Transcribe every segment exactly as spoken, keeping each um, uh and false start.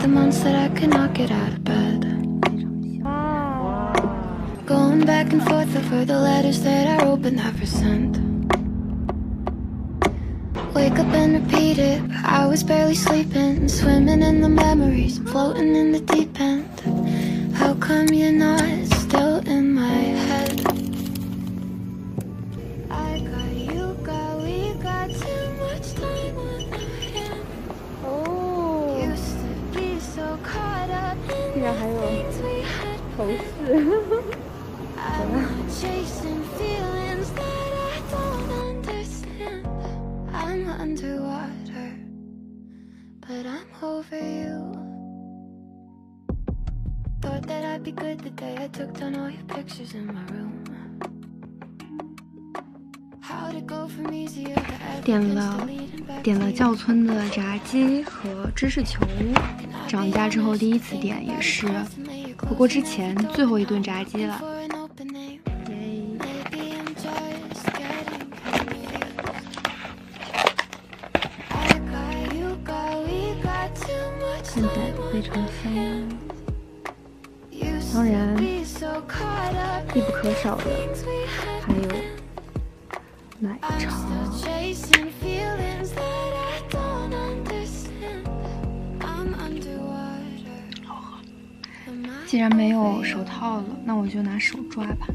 the months that I could not get out of bed. Going back and forth over the letters that I wrote but never sent. Wake up and repeat it. I was barely sleeping, swimming in the memories, floating in the deep end. How come you're not still in my head? I got you, got we got too much time on our hands. Oh, Used to be so caught up in 竟然还 the 有 things we had. 头饰。 I'm not chasing feelings that I don't understand. I'm underwater, but I'm over you. Thought that I'd be good the day I took down all your pictures in my room. How'd it go from easier to 点了点了窖村的炸鸡和芝士球，涨价之后第一次点，也是回国之前最后一顿炸鸡了。 看起来非常香，当然必不可少的还有奶茶。好喝。既然没有手套了，那我就拿手抓吧。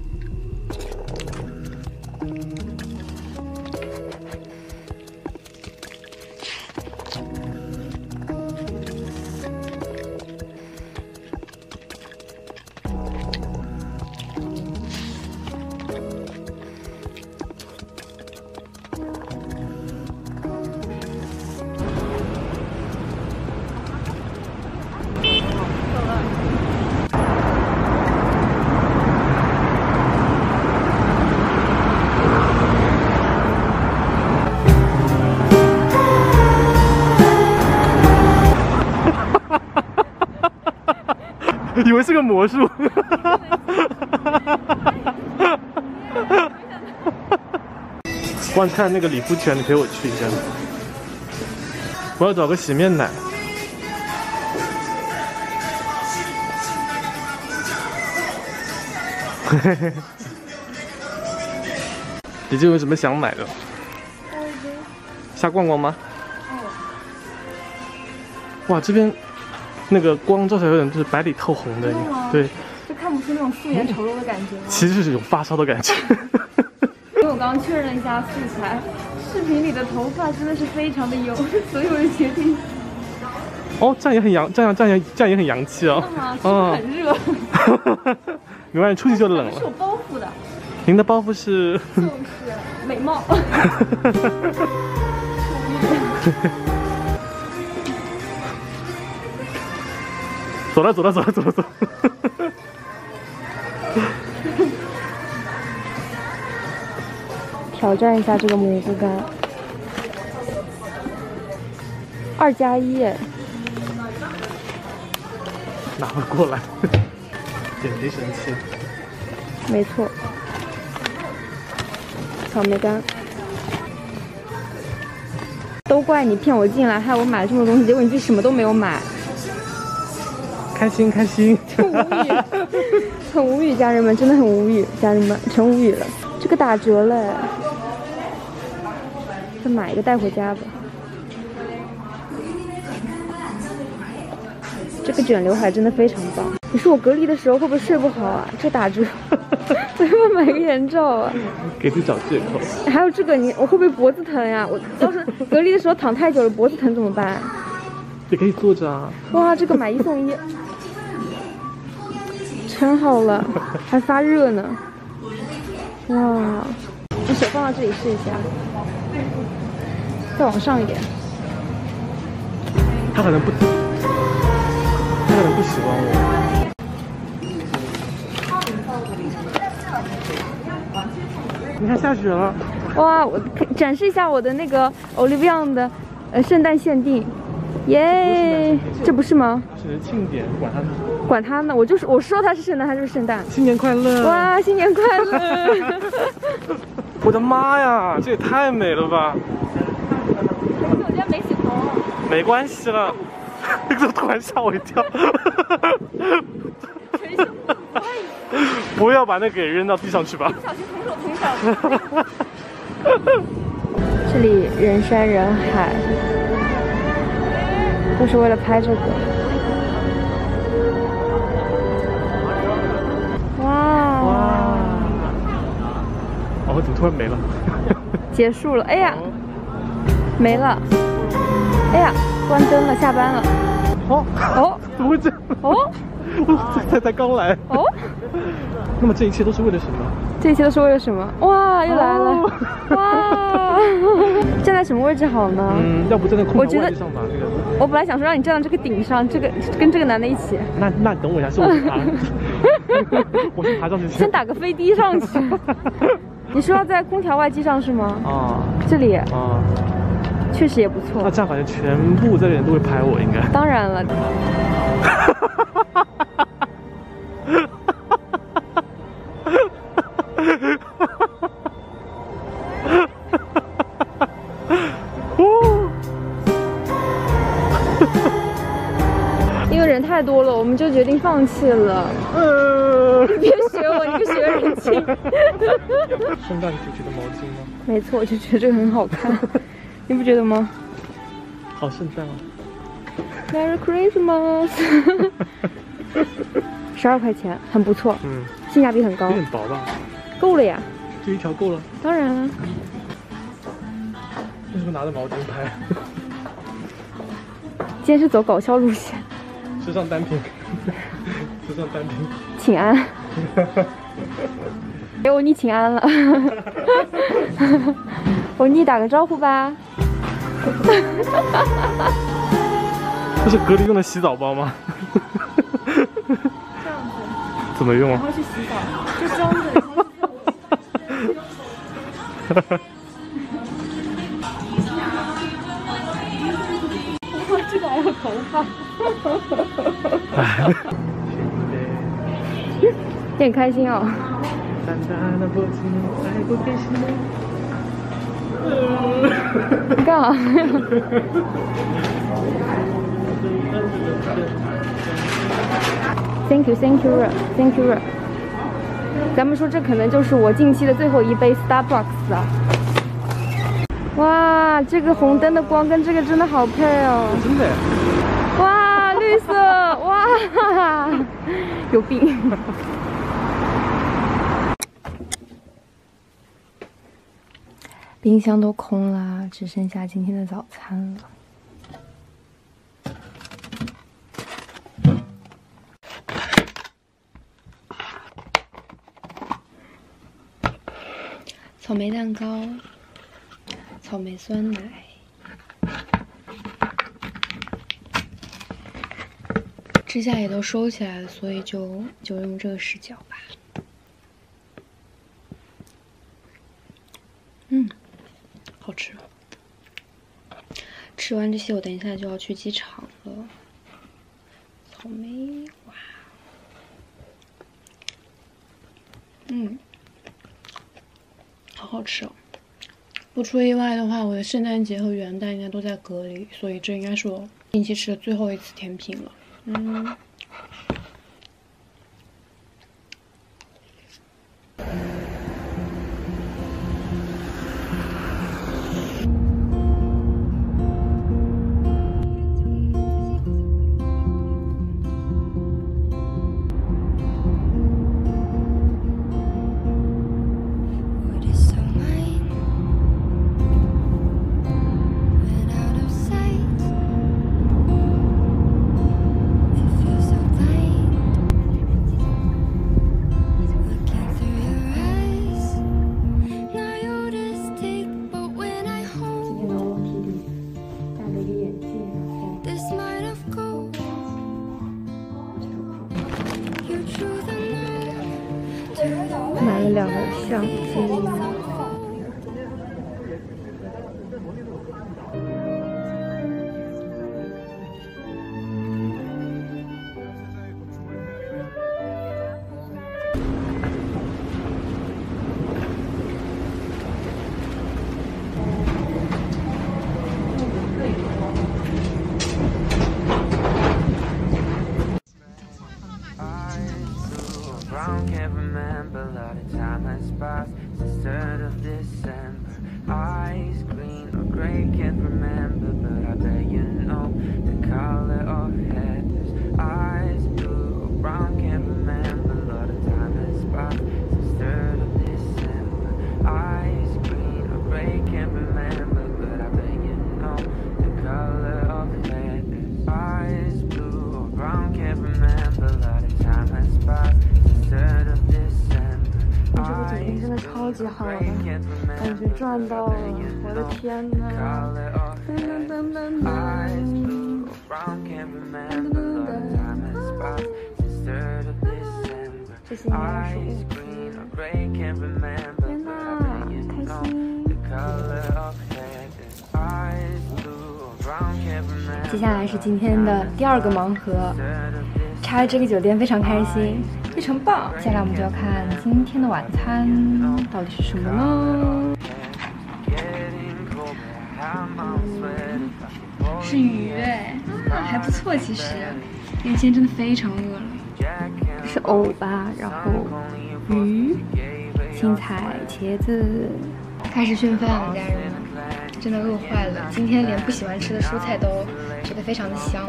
以为是个魔术。我想看那个理肤泉，你陪我去一下。我要找个洗面奶。嘿嘿嘿。你这有什么想买的？瞎逛逛吗？哇，这边。 那个光照出来有点就是白里透红的，对， 就看不出那种素颜丑陋的感觉吗？ 其实是有发烧的感觉。 因为我刚刚确认了一下素材，视频里的头发真的是非常的油，所以我就决定。 哦，这样也很洋，这样这样也这样也很洋气哦。 嗯，很热。 没关系，出去就冷了。 是有包袱的。 您的包袱是？ 就是美貌。 走了走了走了走了走了。 挑战一下这个蘑菇干，二加一耶！ 拿了过来，减肥神器。 没错，草莓干。都怪你骗我进来，害我买了这么多东西，结果你自己什么都没有买。 开心开心， 很无语，很无语，家人们真的很无语，家人们成无语了。这个打折了，再买一个带回家吧。这个卷刘海真的非常棒。你说我隔离的时候会不会睡不好啊？这打折，我要不要买个眼罩啊？ 给自己找借口。 还有这个，你我会不会脖子疼呀？我要是隔离的时候躺太久了，脖子疼怎么办？ 也可以坐着啊。哇， 这个买一送一。 穿好了，还发热呢！哇，你手放到这里试一下，再往上一点。 他可能不，他可能不喜欢我。你看下雪了！ 哇，我展示一下我的那个 Olivia 的呃圣诞限定，耶！这不是吗？ 是庆典，管他呢。 管他呢，我就是我说他是圣诞，他就是圣诞。 新年快乐！ 哇，新年快乐！ 我的妈呀，这也太美了吧！ 可是我家没洗头。 没关系了， 那个突然吓我一跳。不要把那个给扔到地上去吧。 小心同手同脚。这里人山人海，都是为了拍这个。哇哇！ 哦，怎么突然没了？ 结束了，哎呀，没了。哎呀，关灯了，下班了。 哦哦，怎么会这样？ 哦， 我才才刚来。 哦， 那么这一切都是为了什么？ 这一切都是为了什么？哇，又来了！哦、哇，站在什么位置好呢？ 嗯，要不站在空调位置上吧。那个， 我本来想说让你站到这个顶上，这个跟这个男的一起。 那那等我一下，是我先爬。我先爬上去。 先打个飞的上去。你说要在空调外机上是吗？啊，这里啊，确实也不错。 那这样反正全部这里人都会拍我，应该。 当然了。因为人太多了，我们就决定放弃了。呃，你别学我，你个学人精。 圣诞主题的毛巾吗？ 没错，我就觉得这个很好看，你不觉得吗？ 好圣诞啊 ！Merry Christmas！ 十二块钱，很不错，嗯，性价比很高。 有点薄吧？ 够了呀， 这一条够了。 当然了。 为什么拿着毛巾拍？ 今天是走搞笑路线。 时尚单品，时尚单品， 请安。给欧尼请安了。欧尼打个招呼吧。 这是隔离用的洗澡包吗？ 这样子。 怎么用啊？ 然后去洗澡，就装着，然后去。哇，这个还有头发。你很开心哦。你干嘛？Thank you, thank you, thank you. 咱们说这可能就是我近期的最后一杯 Starbucks 啊！哇，这个红灯的光跟这个真的好配哦！ 真的？ 哇，绿色！哇，有病！冰箱都空了，只剩下今天的早餐了。草莓蛋糕，草莓酸奶，指甲也都收起来了，所以就就用这个视角吧。嗯，好吃。吃完这些，我等一下就要去机场了。草莓，哇，嗯。好好吃哦！不出意外的话，我的圣诞节和元旦应该都在隔离，所以这应该是我近期吃的最后一次甜品了。嗯。买了两个相机。 级好了，感觉赚到了！我的天哪！噔噔噔噔噔！这些应该是物资。天哪，开心！接下来是今天的第二个盲盒，拆这个酒店非常开心，非常棒。接下来我们就要看今天的晚餐到底是什么呢？嗯、是鱼哎，啊还不错其实，因为今天真的非常饿了。这是藕吧，然后鱼、青菜、茄子，开始炫饭了，家人们。真的饿坏了，今天连不喜欢吃的蔬菜都觉得非常的香。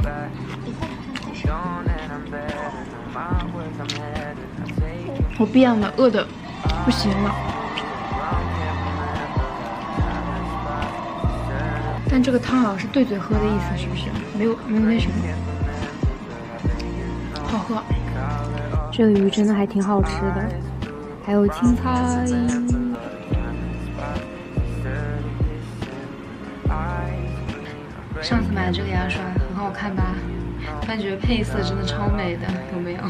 我变了，饿的不行了。但这个汤好像是对嘴喝的意思，是不是？没有没有那什么，好喝。这个鱼真的还挺好吃的，还有青菜。上次买的这个牙刷很好看吧？突然觉得配色真的超美的，有没有？